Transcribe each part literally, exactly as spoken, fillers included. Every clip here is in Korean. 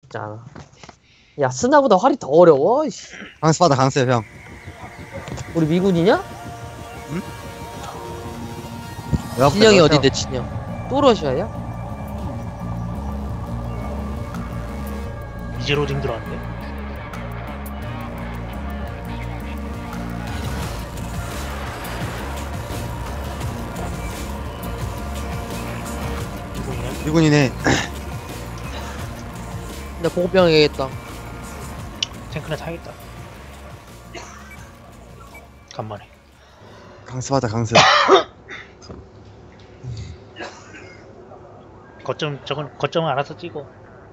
쉽지 않아. 야, 스나보다 활이 더 어려워. 씨. 강습 받아 강습 형. 우리 미군이냐? 응? 왜 앞에 진영이 넣으셔? 어딘데, 진영? 또 러시아야? 이제 로딩 들어왔네. 이거냐? 미군이네. 근데 보급병 해야겠다. 탱크나 타야겠다. 간만에. 강습 받아 강습. 거점 저건 거점은 알아서 찍어.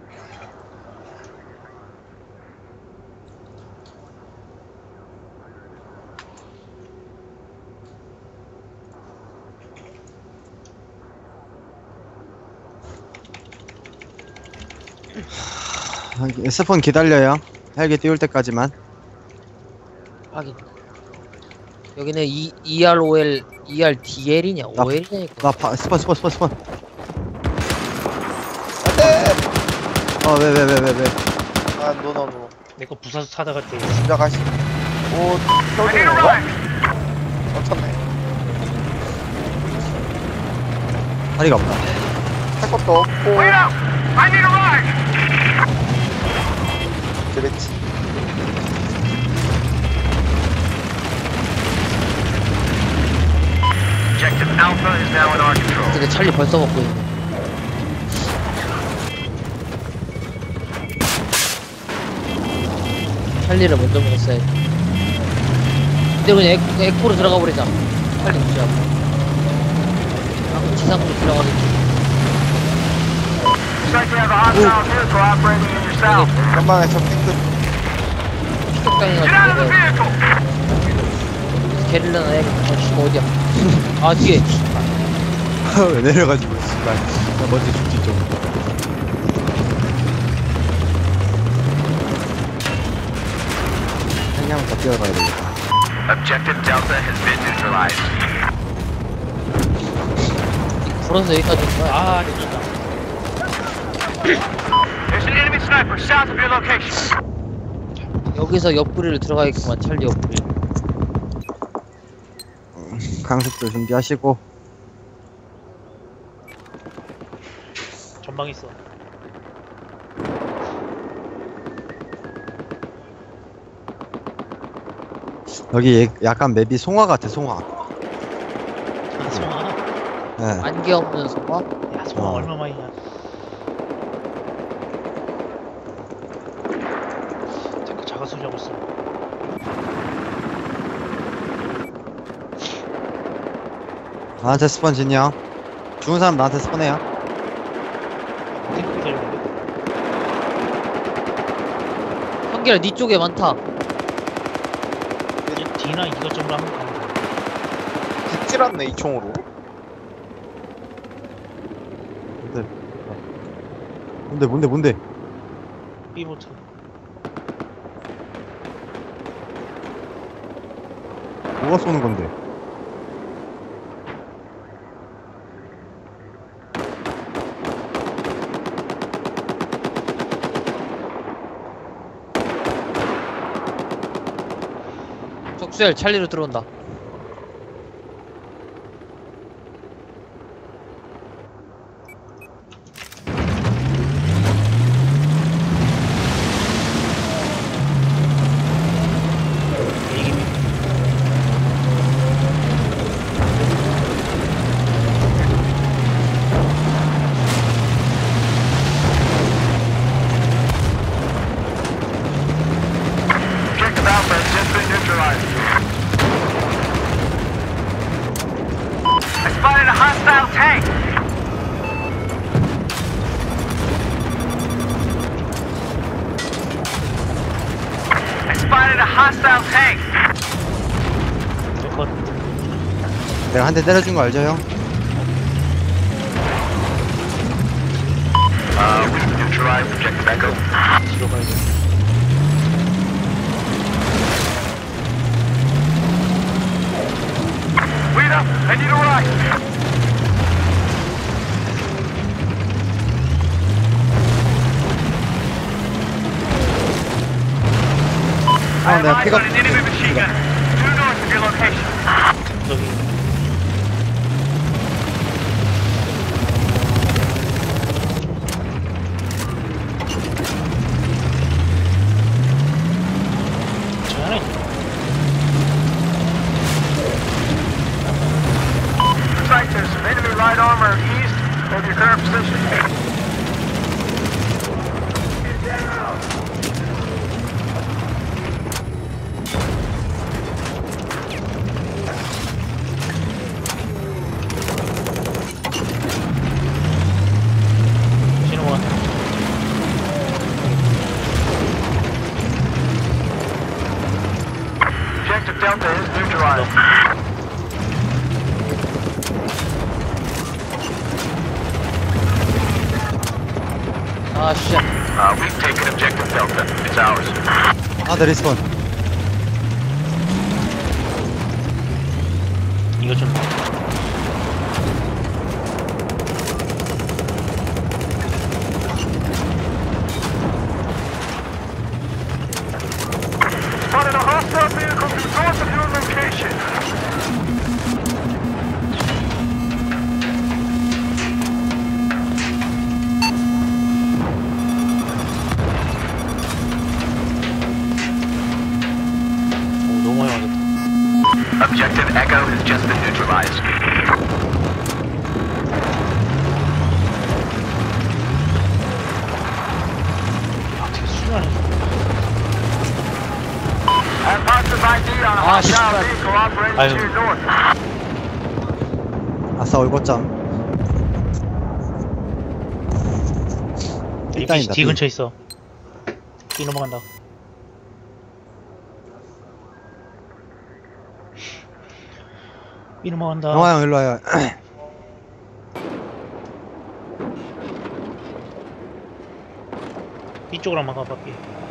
스폰 기다려요. 헬기 띄울 때까지만. 확인. 여기는 E, EROL, ERDL이냐? 나- 오엘이냐? 이거. 나 파, 스폰 스폰 스폰 스폰. 안돼. 어왜 왜 왜 왜 왜? 아, 노노 노. 내거 부사수 타다가 또 시작하시. 오, 떨어지는 건가? 멈췄네. 다리가 없다. 할 것도 없고. 그렇지. 근데 찰리 벌써 먹고 있네. 찰리를 먼저 먹었어야지. 근데 그냥 에코, 에코로 들어가 버리자. 찰리 무시하고. 아, 지상으로 들어가겠지. 간만에 저 핑크. 피격당해가지고 내가 게릴라나 해야겠다. 어, 씨발 어디야? 아, 뒤에. 왜 내려가지고 씨발. 나 먼저 죽지 좀. 한양 더 뛰어가야 되겠다. Objective Delta has been neutralized. 불어서 여기까지 온 거야. 아, 됐다. There's an enemy sniper south of your location. 여기서 옆구리를 들어가야겠구만, 찰리 옆구리. 강습도 준비하시고. 전방 있어. 여기 약간 맵이 송화 같아 송화. 아, 송아. 예. 안개 없는 소가? 야, 송아 어. 얼마 만이냐. 탱크 자가 수리하고 있어. 나한테 스폰 진영. 죽은 사람 나한테 스폰해요. 탱크 기다리는데. 현기라 니 쪽에 많다. 이제 D나 이거점으로 한번 가면 돼. 붙질 않네, 이 총으로. 뭔데? 뭔데 뭔데 뭔데? B보트. 뭐가 쏘는 건데? 적수열 찰리로 들어온다. Objective Alpha has just been neutralized. I spotted a hostile tank. I spotted a hostile tank. 저컷. 내가 한 대 때려준 거 알죠 형? Uh, we've neutralized Objective Echo. 뒤로 가야 돼. Wait up! I need a ride! 아, 내가 eyes 픽업. on an enemy machine gun. Due north of your location. 저기 저 하나 있어. Sight, there's some enemy light armor east of your current position. 신호가 Objective Delta is neutralized. 아, 씨. Uh, we've taken Objective Delta. It's ours. 아, 네, 리스폰. 이거 좀 Spotted a hostile vehicle to the north of your location. 오, 너무 많이 맞았다. Objective Echo has just been neutralized. 아, 되게 순하네. Have positive I D on a Ah, hostile shit. vehicle operating Aye. to your north. 아싸, 올것장. A P C 일단이다, D B. 근처에 있어. B 넘어간다. B 넘어간다. 영화 형, 일로 와요. B 쪽으로 한번 가볼게.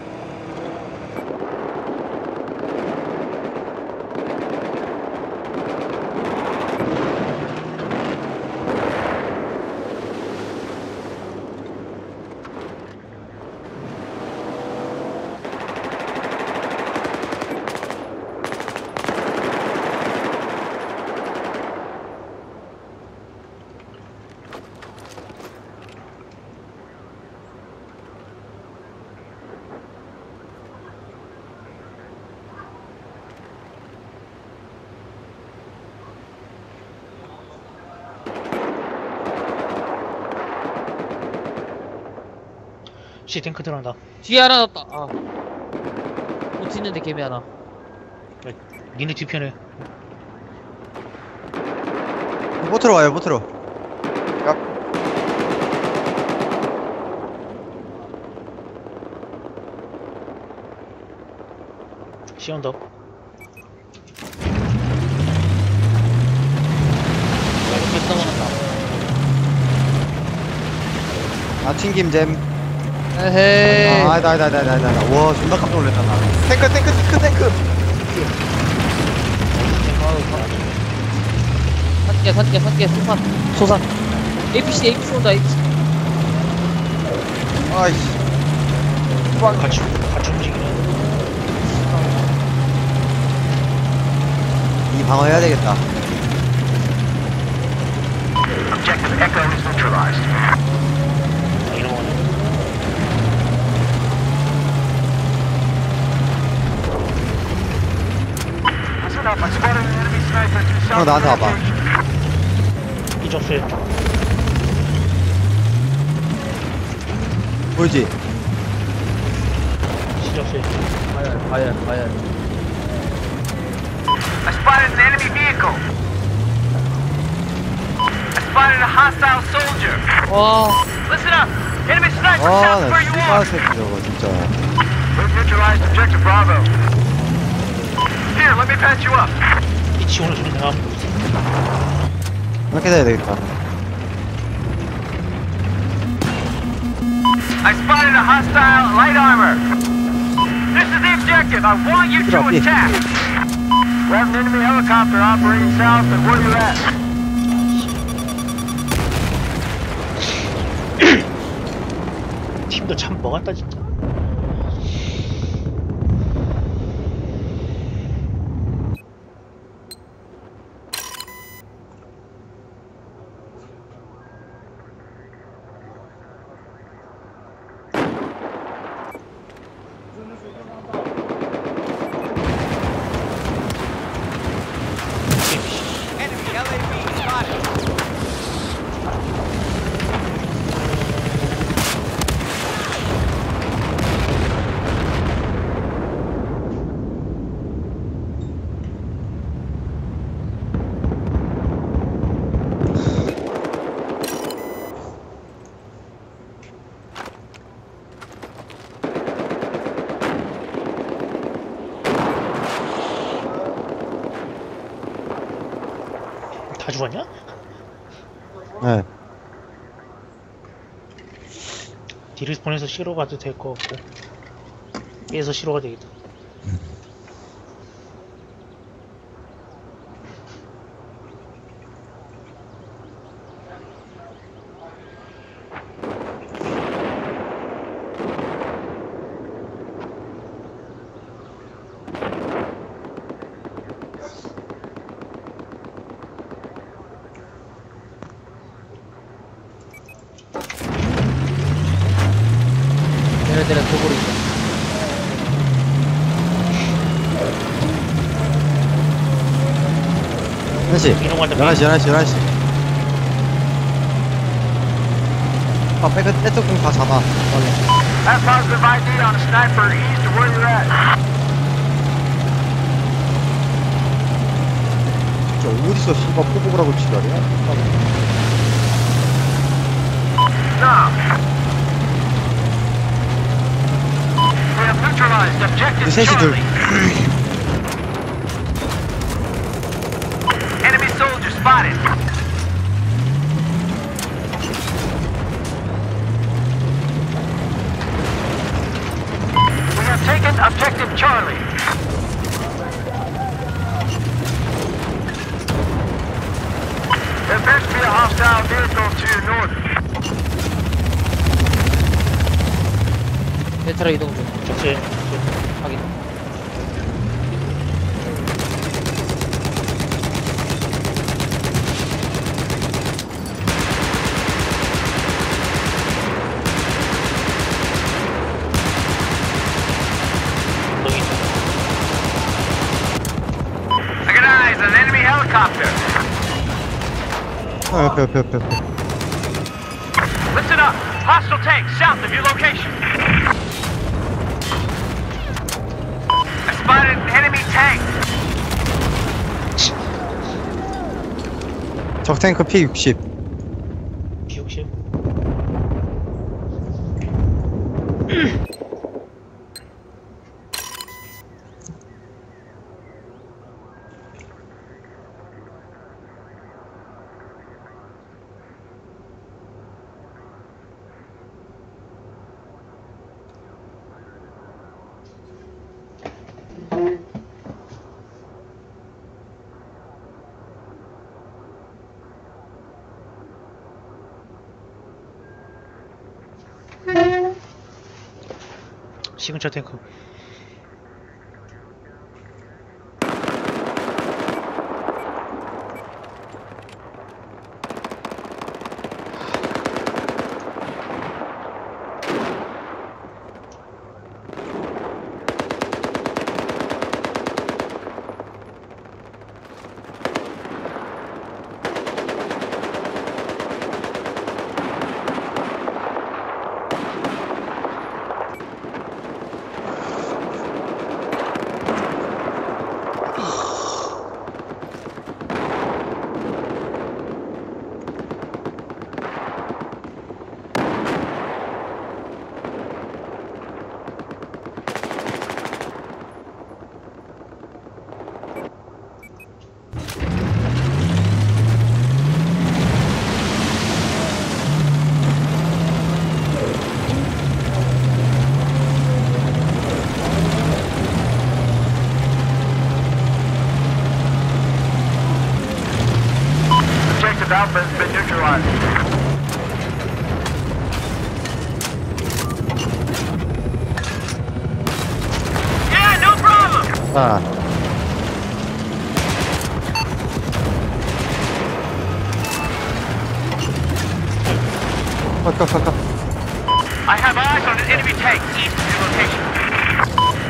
C 탱크 들어간다. 뒤에 하나 넣었다. 아. 못 있는데 개미 하나. 니네 뒤편에. 보트로 와요, 보트로. C 언더. 이렇게 넘어갔다. 아, 튕김잼. 에헤이. 아, 아니다, 아니다, 아니다, 아니다, 아니다. 와, 존나 깜짝 놀랐다, 나. 탱크 탱크 탱크 탱크. 산개, 산개, 산개, 소산. 소산. 에이피씨, 에이피씨 온다, 에이피씨. 아이씨. 같이 같이 움직이네. 이 방어해야 되겠다. Objective Echo is neutralized. 아, 이런 거네. Listen up, I spotted an enemy sniper to south 형, of 나한테 your 와봐. location. B 접수해. 보이지? C 접수해. 과열, 과열, 과열. I spotted an enemy vehicle. I spotted a hostile soldier. 와, Listen up, enemy sniper 아, south of 나 where you 씨발 are. 새끼 저거, 진짜. We've neutralized Objective Bravo. Here, let me patch you up. 이 지원을 주는 사람. 이렇게 돼야 되겠다. I spotted a hostile light armor. This is the objective. I want you to Drop it. attack. We have an enemy helicopter operating south of where you're at. 팀도 참 먹었다 진짜. Enemy L A V spotted. 다 죽었냐? 네. 디리스폰에서 C로 가도 될 것 같고 B에서 C로 가도 되겠다. 얘네들은 도구로 있어. 한 시. 이런 거 한다. 열한 시, 열한 시, 열한 시. 아, 백은 떼뚜껑 다 잡아. 빨리. That's positive I D on a sniper east of where you're at. 저 어디서 씨발 포복을 하고 지랄이야? Stop. We have neutralized objective 셋이 둘. Charlie. Enemy soldier spotted. We have taken objective Charlie. There appears to be a hostile vehicle to your north. 베트라 이동 중. 적재. 확인. 여기 있다. I got eyes on an enemy helicopter. 아, 옆에, 옆에, 옆에, 옆에. Listen up. Hostile tank south of your location. I spotted an enemy tank. 적탱크 피 육십. 피 육십. 시그처 탱크. Objective Alpha has been neutralized. Yeah, no problem. 아, 컷, 컷, 컷, 컷. I have eyes on an enemy tank east of your location.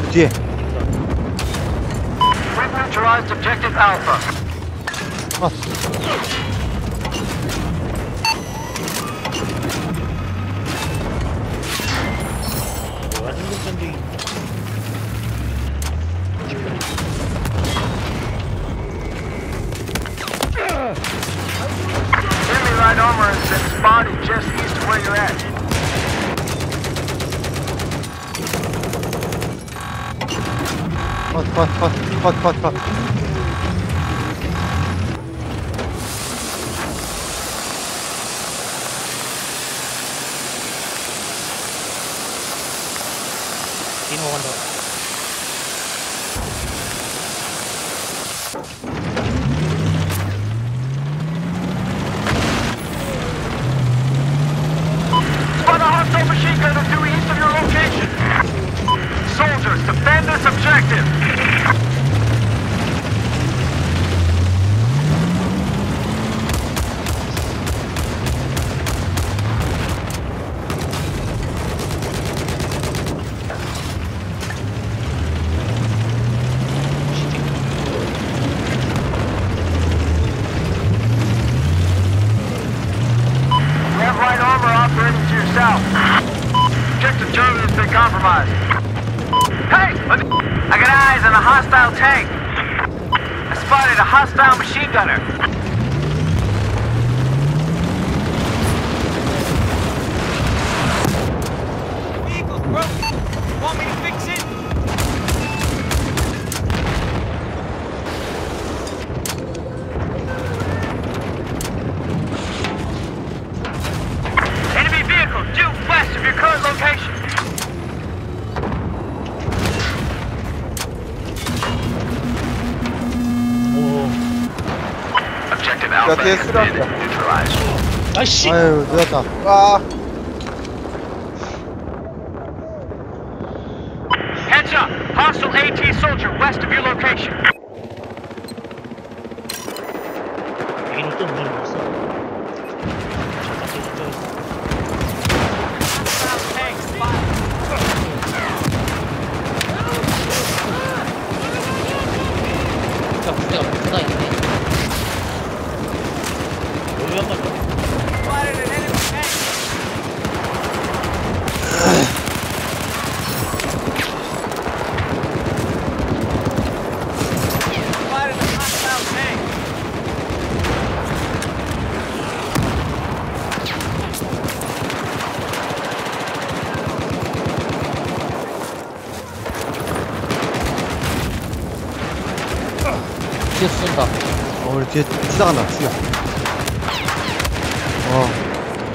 뒤에. We've neutralized objective Alpha. 아, 뭐야 행동전쟁이. Enemy light armor has been spotted just east of where you're at. 컷, 컷, 컷, 컷, 컷, 컷. 디노 간다. Spot a hostile machine gunner due east of your location. Soldiers, defend this objective. You have light armor operating to your south. Objective Charlie has been compromised. Hey! I got eyes on a hostile tank. I spotted a hostile machine gunner. Vehicle's broken. Want me to fix it? Enemy vehicle due west of your current location. 오. Objective 야, Alpha 뒤에 has 쓰러져. been neutralized. 아이씨. 아유, 늦었다. 아, Heads up! Hostile AT soldier west of your location. 여기는 또 문을 못 써. 잠깐 또 자, 부대가 부대가 있네. 여기 한 번. 뒤에서 쏜다. 어, 우리 뒤에 지나간다, 지금. 어.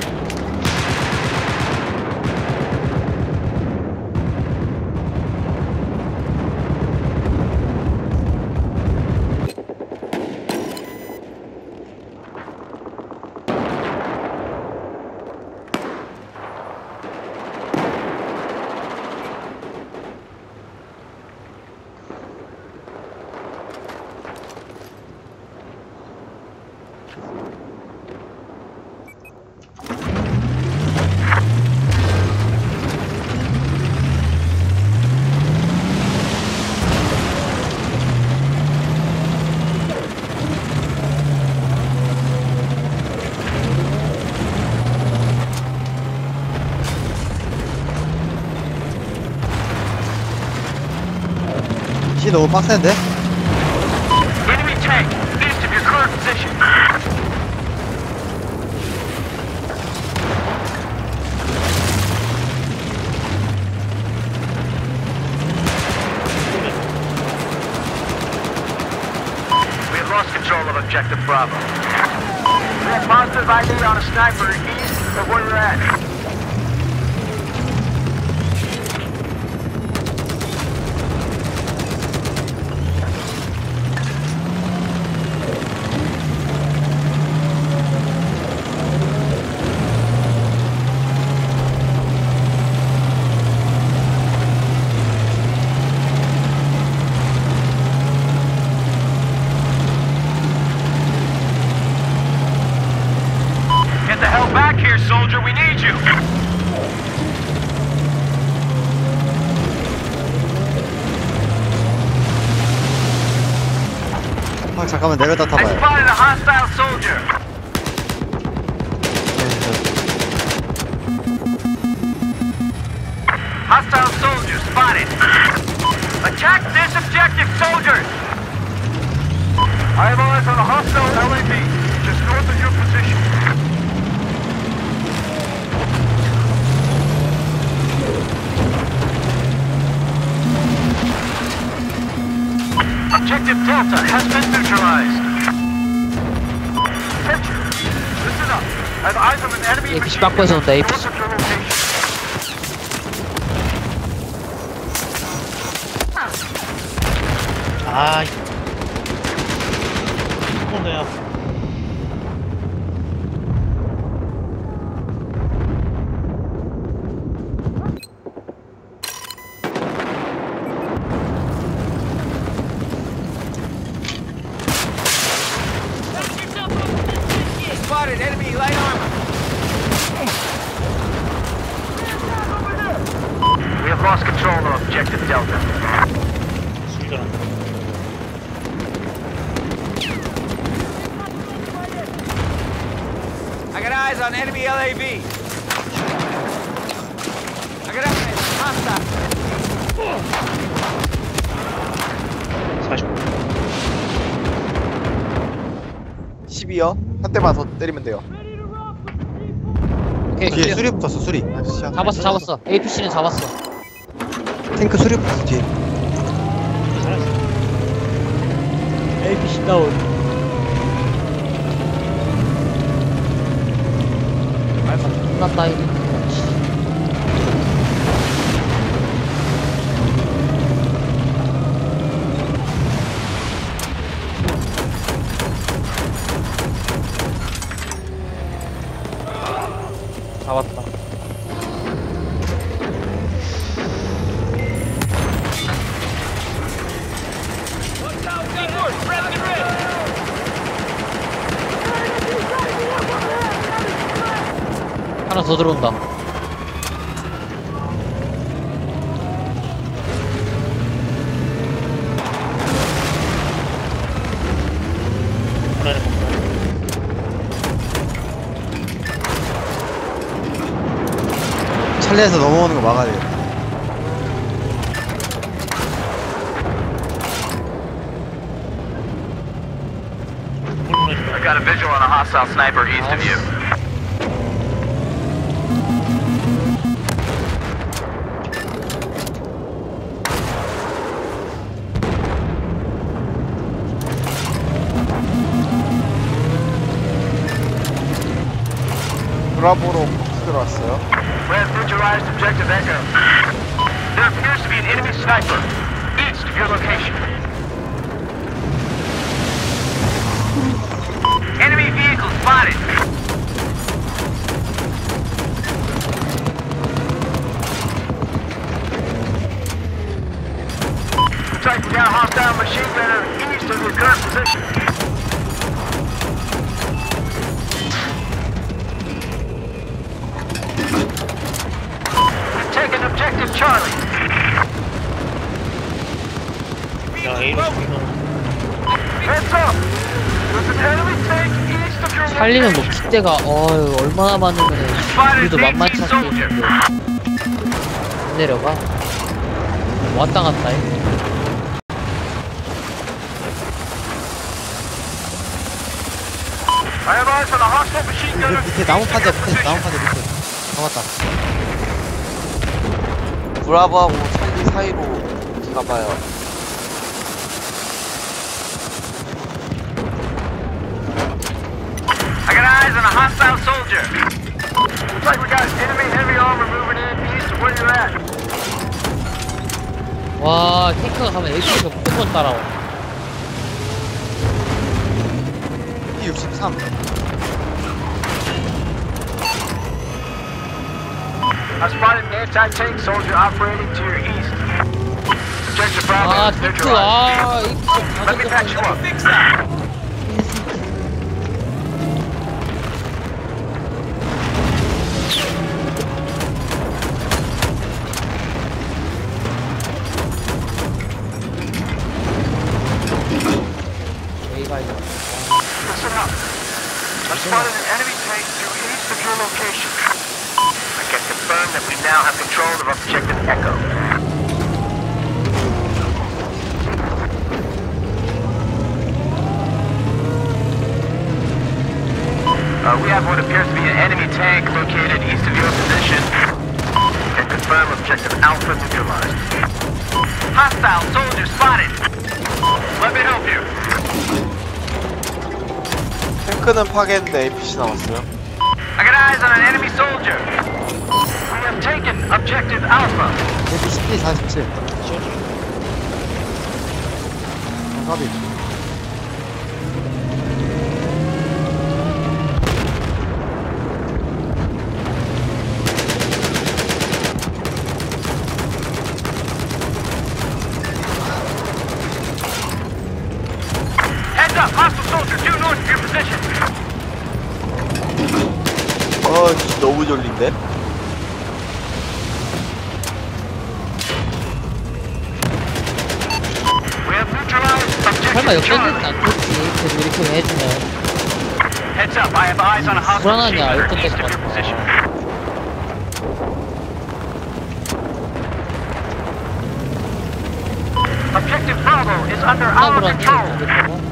씨 너무 빡센데? Enemy tank east of your current position. We have lost control of objective Bravo. We have positive I D on a sniper east of where you're at. Get the hell back here, soldier. We need you. 아, 잠깐만 내려다 I 타봐요. spotted a hostile soldier. Hostile soldier spotted. Attack this objective, soldiers! I have eyes on a hostile L A V, just north of your position. Objective Delta has been neutralized. Attention! Listen up. I have eyes on an enemy 에이피씨 machine 바꿔서 온다, 에이피씨. north of your location. 아, 이거야. Spotted enemy light armor. We have lost control of objective Delta. 술전한다. I got eyes on enemy L A V. I got eyes hostile. 사십. 십이요? 한 대만 더 때리면 돼요. 오케이, 뒤에 클리어. 수리 붙었어, 수리. 아이씨, 잡았어, 잡았어. 에이피씨는 잡았어. 탱크 수리 붙었어, 뒤에. 살았어. 에이피씨 다운. 알파 끝났다, 이거. 잡았다. 하나 더 들어온다. 보내는 건가? 찰리에서 넘어오는 거 막아야 돼. 물 보내줘. I got a visual on a hostile sniper east of you. 브라보로 폭스 들어왔어요. We have neutralized objective Echo. There appears to be an enemy sniper east of your location. Enemy vehicle spotted. Tracking down hostile machine gunner east of your current position. We've taken objective Charlie. 야, A로 죽이면 Heads up! There's an enemy tank east of your 살리는 뭐 location. kit대가 어휴 얼마나 많으면 우리도 만만치 않게 있는데 안 내려가. 왔다 갔다 해. I have eyes on a hostile machine gunner. 밑에, 밑에 나무 판자 밑에, 나무 판자 밑에. 잡았다. 브라보하고 찰리 사이로 가봐요. I got eyes on a hostile soldier. Looks like we got enemy heavy armor moving in east of where you're at. 와 탱크가 가면 에이피씨가 무조건 따라와. 피 육십삼. I spotted an anti-tank soldier operating to your east. Objective Bravo 아 is 탱크 neutralized. 아 에이피씨 Let me patch you up. Fix that. 여기가 your location. I can confirm that we now have control of Objective Echo. Uh, we have what appears to be an enemy tank located east of your position. Can confirm Objective Alpha neutralized. Hostile soldier spotted. Let me help you. 탱크는 파괴했는데 에이피씨 남았어요. I got eyes on an enemy soldier. We have taken Objective Alpha. 에이피씨 사십칠. 가비. Heads up, hostile soldier due north of your position. 어, 씨, 너무 졸린데? We have neutralized 설마 Objective 역전되진 Charlie. 않겠지. 계속 이렇게 해주면. Heads up, I have eyes on a hostile 불안하냐, machine gunner 역전되지 east of your 말고. position. Objective Bravo is under our 불안불안해. control. 알겠다고?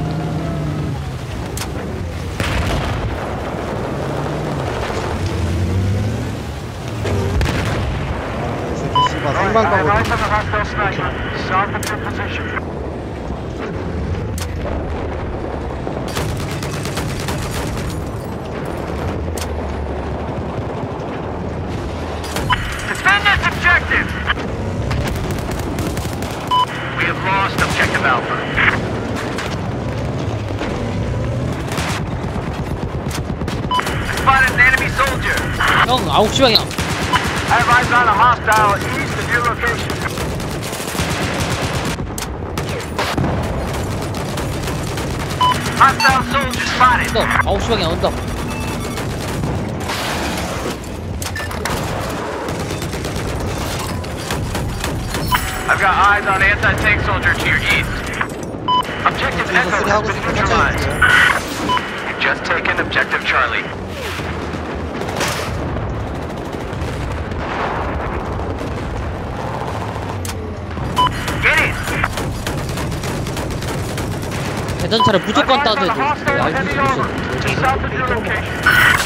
이 새끼 씨발 I 생방 have 가고. eyes on a hostile sniper south of your position. Defend this objective! We have lost Objective Alpha. Spotted an enemy soldier. 형, 아홉 시 방향. I have eyes on a hostile east of your location. Hostile soldier spotted. 언덕, 아홉 시 방향 언덕. I've got eyes on anti-tank soldier to your east. Objective 뒤에서 Echo 수리 has 하고 been 있으니까 neutralized. 천천히 You've just taken Objective Charlie. Get in! 대전차를 무조건 I've eyes 따줘야 on a 돼. hostile 알고 heavy 있어. over to south of your location.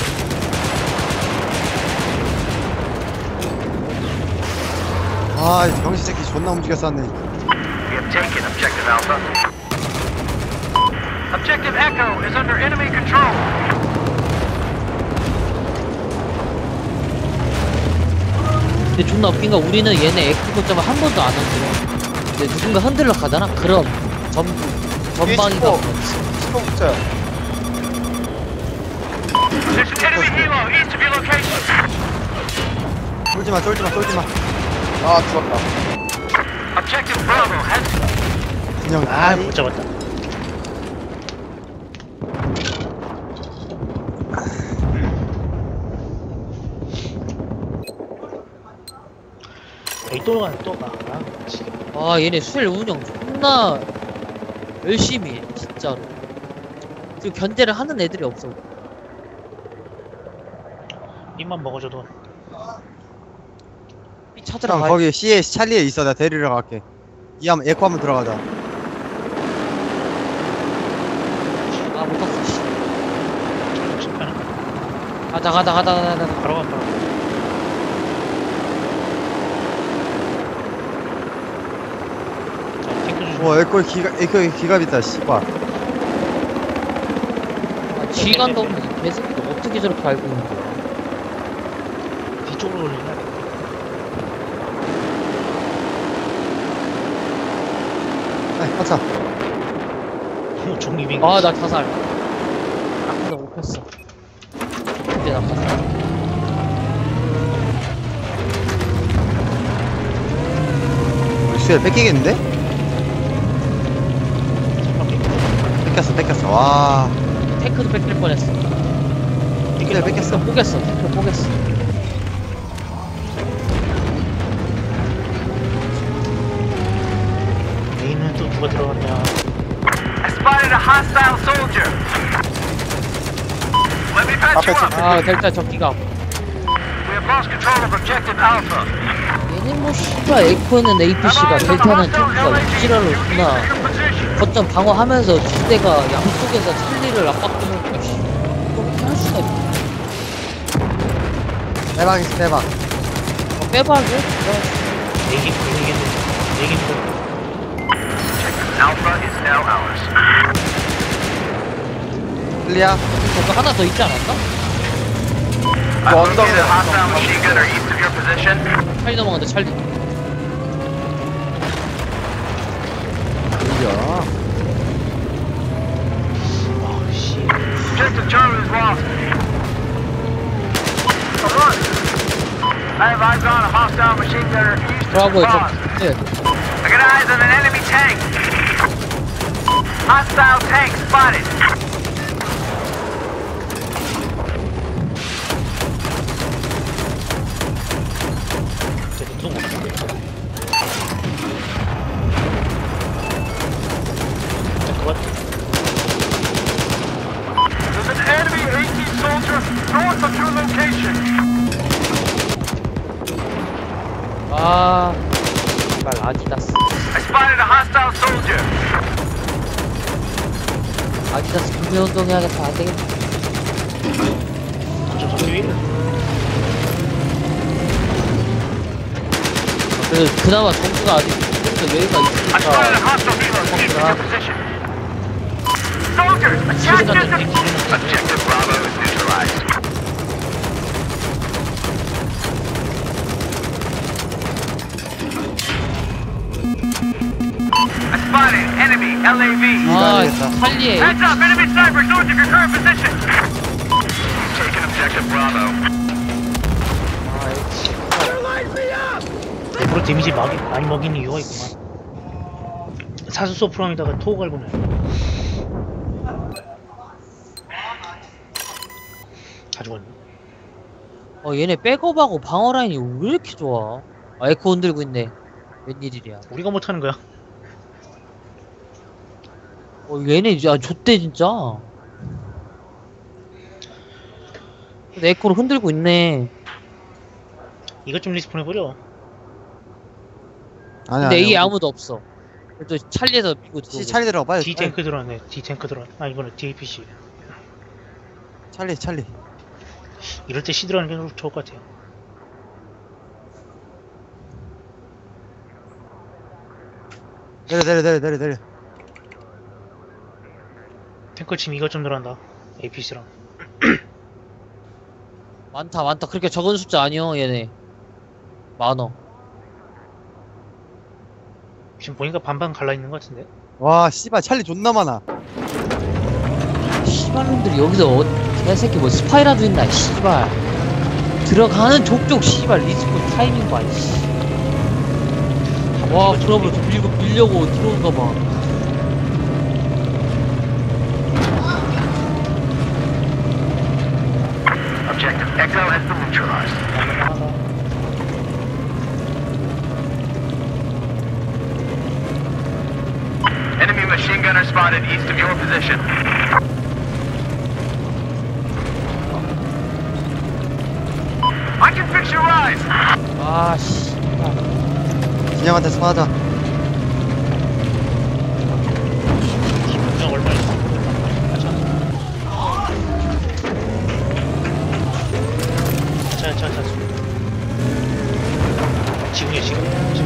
아, 이 병신 새끼 존나 움직여 쌌네. We have taken Objective Alpha. Objective Echo is under enemy control. 근데 존나 웃긴 거 우리는 얘네 에코 거점을 한 번도 안 흔들어. 근데 누군가 흔들러 가잖아? 그럼 전부 전방이가 시동 붙여요. There's an enemy helo east of your location. 쫄지마, 쫄지마, 쫄지마. 아, 죽었다. Objective Bravo has 그냥, 아, 못 잡았다. 여기 또 가, 또 가. 아, 미치겠네. 아 얘네 수일 운영 존나 열심히 해 진짜로. 지금 견제를 하는 애들이 없어. 입만 먹어줘도. 이 찾으러 형 가. 거기 C에 찰리에 있어. 내가 데리러 갈게. 이 한번 에코 한번 들어가자. 아못 갔어. 씨. 심판은 가자 가자 가자 가자 가자. 바로 가, 바로 가. 자, 탱크 조심. 와, 에코 기가, 에코 기갑 있다. 씨발. 아, 지간도 없는 이 개새끼도 어떻게 저렇게 알고 있는 거야. 뒤쪽으로 올리나? 아이, 하차. 오, 종이빙. 아 나 자살. 아까도 못 폈어. 근데 나 자살. 우리 수엘 뺏기겠는데? 뺏겼어, 뺏겼어. 와. 탱크도 뺏길 뻔했어. 수엘 뺏겼어. 뽀겼어. 탱크 뽀겼어. 메인은 또 누가 들어갔냐? I spotted a hostile soldier. Let me patch you up. 아 델타 적기가 We have lost control of objective Alpha. 얘는 뭐 씨발 에코는 에이피씨가 델타는 탱크가 지랄을 구나 Your position. 거점 방어하면서 주대가 양쪽에서 찰리를 압박하는 거 씨. 그렇게 할 수가 있어. 대박 있어 대박. 어, 빼박이야? 얘기 얘기했는데 얘기했는데 Alpha is now ours. 클리어. 저거 하나 더 있지 않았나? I've Well, I'm located a done. hostile machine gunner east of your position. 찰리 넘어간다 찰리. 클리어. 아씨 Objective Charlie is lost. Come on. I have eyes on a hostile machine gunner east of 브라보에 your boss. 적. 네. I got eyes on an enemy tank. Hostile tank spotted. 제 무슨 거 같은데 그거 There's an enemy eighteen soldier north of your location. 아, 말 아디다스. I spotted a hostile soldier. 아디다스 구매 운동 해야겠다. 안 되겠다. 저 저기 위에 그래도 그나마 정부가 아직 좀더 여유가 I spotted a 있으니까. hostile helo east of your position. Soldiers, attack 시간을 this. 땡기는 Objective Bravo is neutralized. I spotted enemy L A V. 아, 이해하겠다. 찰리에. Heads up, enemy sniper north of your current position. Taking objective Bravo. 일부러 데미지 많이, 많이 먹이는 이유가 있구만 사수 소프랑에다가 토우 갈고네 다 죽었네 어, 얘네 백업하고 방어 라인이 왜 이렇게 좋아? 아, 에코 흔들고 있네. 웬일이야. 우리가 못하는 거야 어, 얘네, 야, 좆대, 진짜. 근데 에코를 흔들고 있네. 이것 좀 리스폰 해버려 아니 근데 아니. A에 아무도 없어. 또 찰리에서 밀고 들어오고. 씨 찰리 들어 빨리. D 탱크 들어왔네 D 탱크 들어왔네 아 이번에 D A P C 찰리 찰리. 이럴 때 C 들어가는 게 좋을 것 같아요 내려 내려 내려 내려 내려. 탱크 지금 이것 좀 들어간다 A P C랑 많다, 많다. 그렇게 적은 숫자 아니여, 얘네. 많어. 지금 보니까 반반 갈라있는 것 같은데 와 씨발 찰리 존나 많아. 씨발놈들이 여기서 어, 개새끼 뭐 스파이라도 있나, 씨발. 들어가는 족족, 씨발. 리스폰 타이밍 봐, 씨. 와, 그러면 저 밀고 밀려고 들어온가 봐. Objective Echo has been neutralized. Enemy machine gunner spotted east of your position. I can fix your rise. 아, 씨발. 진영한테 스파하자. 그냥 얼마 있어 자, 자, 자, 자. 지금이야, 지금. 지금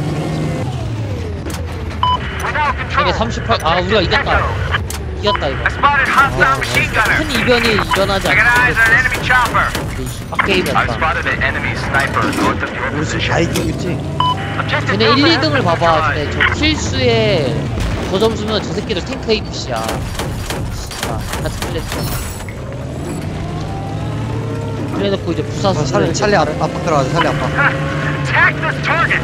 We now control. 얘네 삼십팔, 아, 우리가 이겼다. 이겼다, 이거. I spotted hostile machine gunner. 큰 이변이 일어나지 I got eyes on an 않고. enemy chopper. I've 빡게임이었다. spotted an enemy sniper north of your 우리 지금 position. 다 이기고 있지. Objective 쟤네 일, Delta 이 등을 has been 봐봐. neutralized. 쟤네 저 킬수에 저 점수면 저 새끼들 탱크 에이피씨야. 아, 같이 틀렸어. 그래놓고 이제 부사수. 어, 찰리 찰리 앞 앞으로 들어가자. 찰리 앞. Attack this target.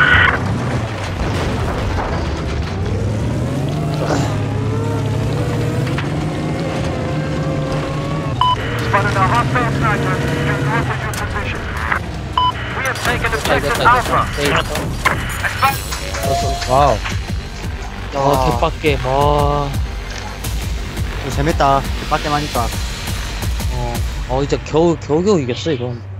Spotted a hostile sniper just north of your position. We have taken objective 이겼다, Alpha. 이겼다. I spotted. 와우. 어, 개빡게. 와. 이거 재밌다. 밖에 하니까. 어. 어, 이제 겨우, 겨우겨우 이겼어, 이건.